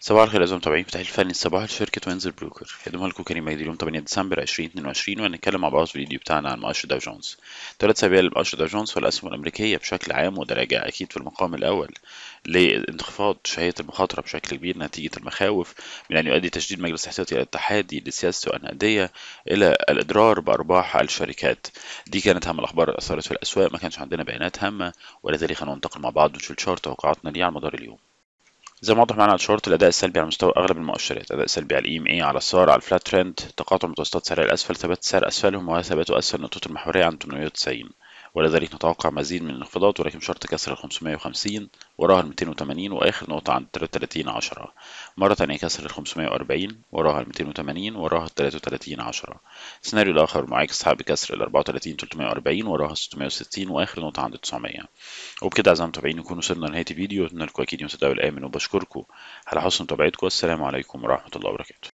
صباح الخير أعزائي المتابعين في تحليل فني الصباح لشركة وينزر بروكر. هيقدمها لكم كريم مجدي يوم 8 ديسمبر 2022، وهنتكلم مع بعض في الفيديو بتاعنا عن مؤشر داو جونز. ثلاث أسابيع لمؤشر داو جونز والأسهم الأمريكية بشكل عام، وده راجع أكيد في المقام الأول لانخفاض شهية المخاطرة بشكل كبير نتيجة المخاوف من أن يؤدي تشديد مجلس الاحتياطي الاتحادي لسياسته النقدية إلى الإضرار بأرباح الشركات. دي كانت أهم الأخبار اللي أثرت في الأسواق، ما كانش عندنا بيانات هامة، ولذلك خلينا ننتقل مع بعض ونشوف شارت توقعاتنا ليه على مدار اليوم. زي ما واضح معانا على الشارت، الاداء السلبي على مستوى اغلب المؤشرات، اداء سلبي على الاي ام اي، على السعر، على الفلات ترند، تقاطع متوسطات سعر الاسفل، ثبات سعر اسفلهم وثبات اسفل النقطة المحورية عند 890، ولذلك نتوقع مزيد من الانخفاضات، ولكن شرط كسر ال 550 وراها ال 280 واخر نقطة عند 33.10. مرة تانية كسر ال 540 وراها ال 280 وراها ال 33.10. السيناريو الاخر معاكس حق بكسر ال 34 340 وراها 660 واخر نقطة عند 900. وبكده أعزائي المتابعين نكون وصلنا لنهاية الفيديو، أتمنى لكم أكيد يوم سعيد والآمن، وبشكركم على حسن متابعتكم. والسلام عليكم ورحمة الله وبركاته.